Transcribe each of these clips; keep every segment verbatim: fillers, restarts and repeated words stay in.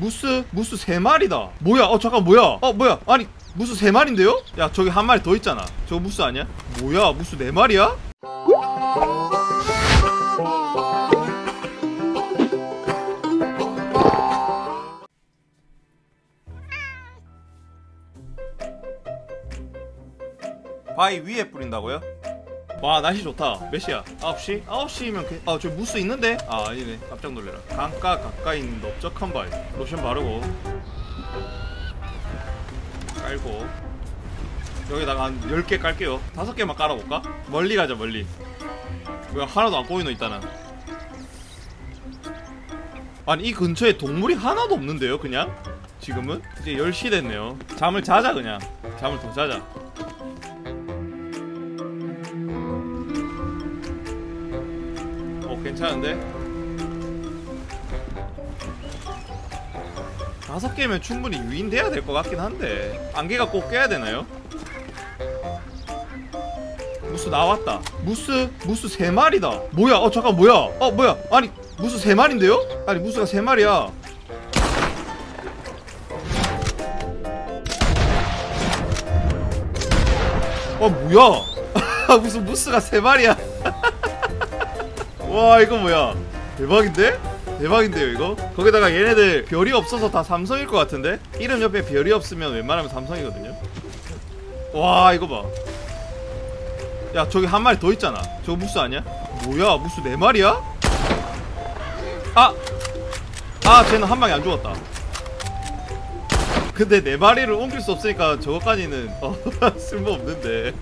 무스 무스 세 마리다. 뭐야? 어 잠깐 뭐야? 어 뭐야? 아니 무스 세 마리인데요? 야 저기 한 마리 더 있잖아. 저거 무스 아니야? 뭐야? 무스 네 마리야? 바위 위에 뿌린다고요? 와 날씨 좋다. 몇 시야? 아홉 시? 아홉 시면 그... 아 저기 무스 있는데? 아 아니네. 깜짝 놀래라. 강가 가까이 있는 넓적한 바위. 로션 바르고 깔고 여기다가 한 열 개 깔게요. 다섯 개만 깔아볼까? 멀리 가자 멀리. 왜 하나도 안 꼬이노 있다는. 아니 이 근처에 동물이 하나도 없는데요 그냥? 지금은? 이제 열 시 됐네요. 잠을 자자 그냥. 잠을 더 자자. 어 괜찮은데? 다섯 개면 충분히 유인돼야 될 것 같긴 한데 안개가 꼭 껴야 되나요? 무스 나왔다. 무스 무스 세 마리다. 뭐야? 어 잠깐 뭐야? 어 뭐야? 아니 무스 세 마리인데요? 아니 무스가 세 마리야. 어 뭐야? 무슨 무스가 세 마리야? 와 이거 뭐야? 대박인데? 대박인데요 이거? 거기다가 얘네들 별이 없어서 다 삼성일 것 같은데? 이름 옆에 별이 없으면 웬만하면 삼성이거든요? 와 이거 봐. 야 저기 한 마리 더 있잖아. 저거 무스 아니야? 뭐야 무스 네 마리야? 아! 아 쟤는 한 방에 안 죽었다. 근데 네 마리를 옮길 수 없으니까 저거까지는 어, 쓸모없는데.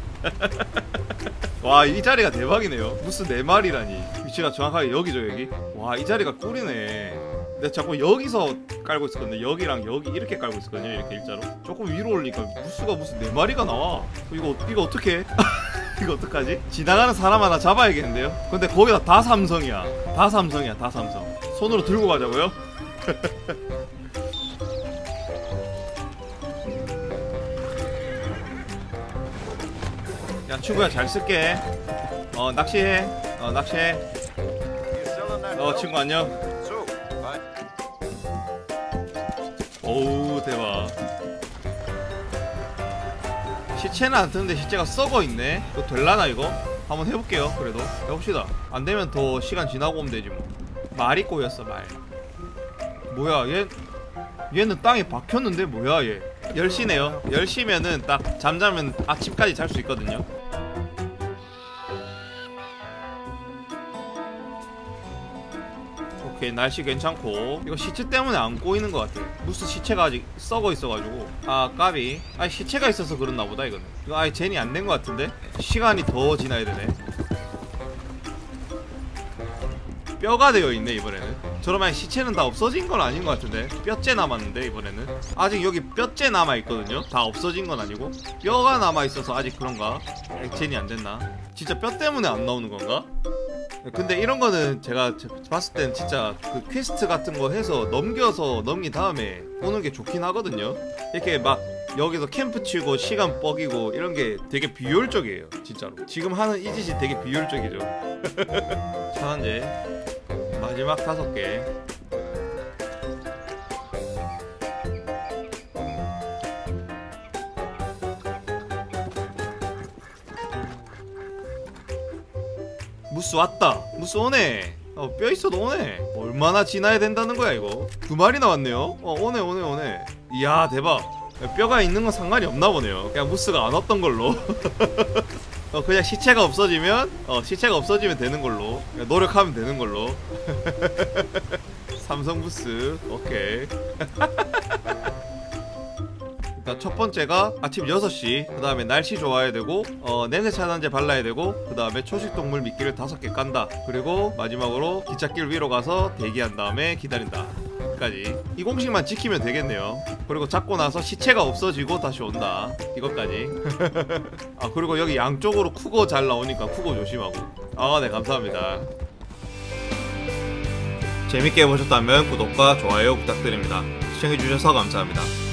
와 이 자리가 대박이네요. 무스 네 마리라니. 위치가 정확하게 여기죠 여기. 와 이 자리가 꿀이네. 내가 자꾸 여기서 깔고 있었거든요. 여기랑 여기 이렇게 깔고 있었거든요. 이렇게 일자로. 조금 위로 올리니까 무스가 무슨 네 마리가 나와. 이거 이거 어떡해? 이거 어떡하지? 지나가는 사람 하나 잡아야겠는데요? 근데 거기다 다 삼성이야. 다 삼성이야 다 삼성. 손으로 들고 가자고요? 야 친구야 잘 쓸게. 어 낚시해. 어 낚시해. 어 친구 안녕. 오우 대박. 시체는 안 뜨는데 시체가 썩어있네. 이거 될라나 이거? 한번 해볼게요. 그래도 해봅시다. 안되면 더 시간 지나고 오면 되지 뭐. 말이 꼬였어 말. 뭐야 얘 얘는 땅에 박혔는데 뭐야 얘. 열 시네요 열 시면은 딱 잠자면 아침까지 잘 수 있거든요. 오케이 날씨 괜찮고. 이거 시체 때문에 안 꼬이는 것 같아. 무스 시체가 아직 썩어 있어가지고. 아 까비. 아니 시체가 있어서 그렇나 보다 이거는. 이거 아예 젠이 안 된 것 같은데. 시간이 더 지나야 되네. 뼈가 되어 있네 이번에는. 저러면 시체는 다 없어진 건 아닌 것 같은데. 뼈째 남았는데 이번에는. 아직 여기 뼈째 남아 있거든요. 다 없어진 건 아니고 뼈가 남아 있어서 아직 그런가. 젠이 안 됐나. 진짜 뼈 때문에 안 나오는 건가? 근데 이런 거는 제가 봤을 땐 진짜 그 퀘스트 같은 거 해서 넘겨서 넘긴 다음에 보는 게 좋긴 하거든요. 이렇게 막 여기서 캠프 치고 시간 뻑이고 이런 게 되게 비효율적이에요 진짜로. 지금 하는 이 짓이 되게 비효율적이죠. 천원제 마지막 다섯 개. 무스 왔다. 무스 오네. 어, 뼈 있어도 오네. 얼마나 지나야 된다는 거야 이거. 두 마리 나왔네요. 어 오네 오네 오네. 이야 대박. 뼈가 있는 건 상관이 없나 보네요. 그냥 무스가 안 왔던 걸로. 어 그냥 시체가 없어지면 어 시체가 없어지면 되는 걸로. 그냥 노력하면 되는 걸로. 삼성 무스 오케이. 첫 번째가 아침 여섯 시. 그 다음에 날씨 좋아야 되고 어 냄새 차단제 발라야 되고 그 다음에 초식동물 미끼를 다섯 개 깐다. 그리고 마지막으로 기찻길 위로 가서 대기한 다음에 기다린다 까지. 이 공식만 지키면 되겠네요. 그리고 잡고 나서 시체가 없어지고 다시 온다. 이것까지. 아 그리고 여기 양쪽으로 쿠거 잘 나오니까 쿠거 조심하고. 아 네 감사합니다. 재밌게 보셨다면 구독과 좋아요 부탁드립니다. 시청해주셔서 감사합니다.